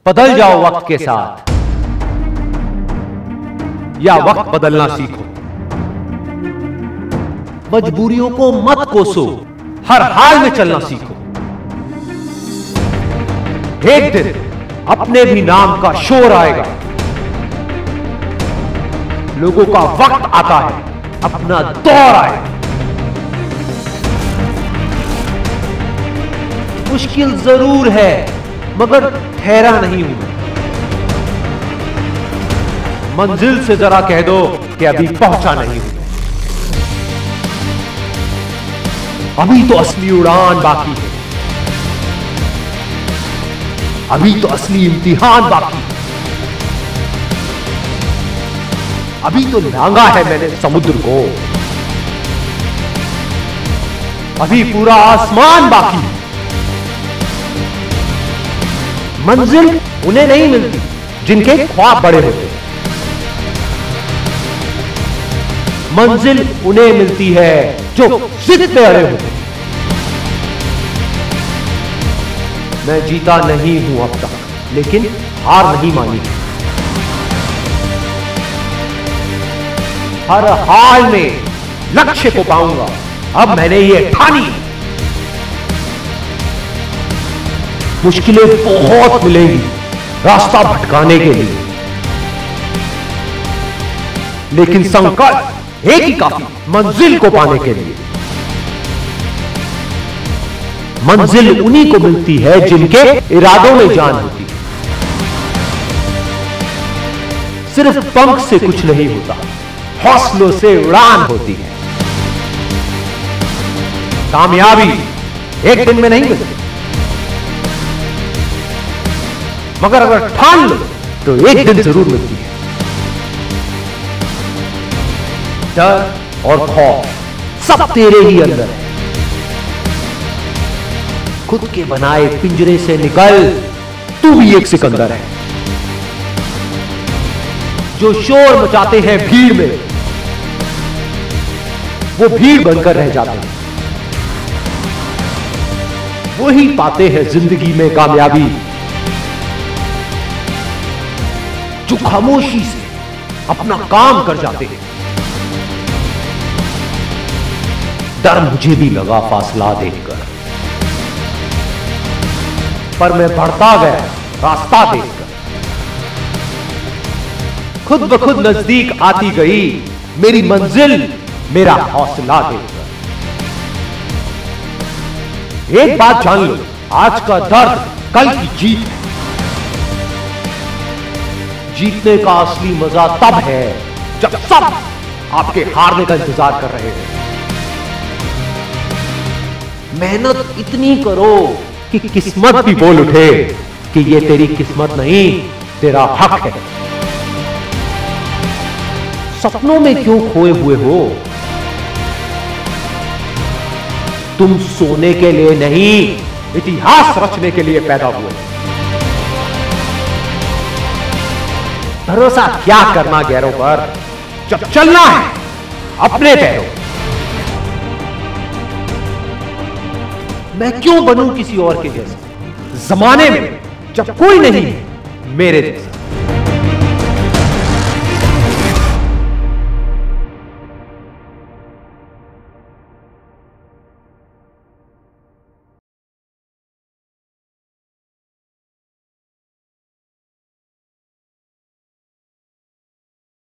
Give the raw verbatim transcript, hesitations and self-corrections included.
बदल जाओ वक्त के साथ या वक्त बदलना सीखो। मजबूरियों को मत कोसो, हर हाल में चलना सीखो। एक दिन अपने भी नाम का शोर आएगा। लोगों का वक्त आता है, अपना दौर आएगा। मुश्किल जरूर है मगर ठहरा नहीं हूं मैं। मंजिल से जरा कह दो कि अभी पहुंचा नहीं हूं। अभी तो असली उड़ान बाकी है, अभी तो असली इम्तिहान बाकी है। अभी तो लांगा है मैंने समुद्र को, अभी पूरा आसमान बाकी है। मंजिल उन्हें नहीं मिलती जिनके ख्वाब बड़े होते, मंजिल उन्हें मिलती है जो जिद पे अड़े होते। मैं जीता नहीं हूं अब तक, लेकिन हार नहीं मानी। हर हाल में लक्ष्य को पाऊंगा, अब मैंने ये ठानी। मुश्किलें बहुत मिलेंगी रास्ता भटकाने के लिए, लेकिन संकल्प एक ही काफी मंजिल को पाने के लिए। मंजिल उन्हीं को मिलती है जिनके इरादों में जान होती है। सिर्फ पंख से कुछ नहीं होता, हौसलों से उड़ान होती है। कामयाबी एक दिन में नहीं मिलती, मगर अगर ठान लो तो एक दिन जरूर मिलती है। डर और खौफ सब तेरे ही अंदर है। खुद के बनाए पिंजरे से निकल, तू भी एक सिकंदर है। जो शोर मचाते हैं भीड़ में, वो भीड़ बनकर रह जाते हैं। वो ही पाते हैं जिंदगी में कामयाबी, जो खामोशी से अपना काम कर जाते हैं। डर मुझे भी लगा फासला देखकर, पर मैं बढ़ता गया रास्ता देखकर। खुद ब खुद नजदीक आती गई मेरी मंजिल, मेरा हौसला देखकर। एक बात जान लो, आज का दर्द कल की जीत है। जीतने का असली मजा तब है जब सब आपके हारने का इंतजार कर रहे हैं। मेहनत इतनी करो कि किस्मत भी बोल उठे कि ये तेरी किस्मत नहीं, तेरा हक है। सपनों में क्यों खोए हुए हो? तुम सोने के लिए नहीं, इतिहास रचने के लिए पैदा हुए। भरोसा क्या करना गैरों पर, जब चलना है अपने पैरों। मैं क्यों बनूं किसी और के जैसा, जमाने में जब कोई नहीं मेरे जैसा।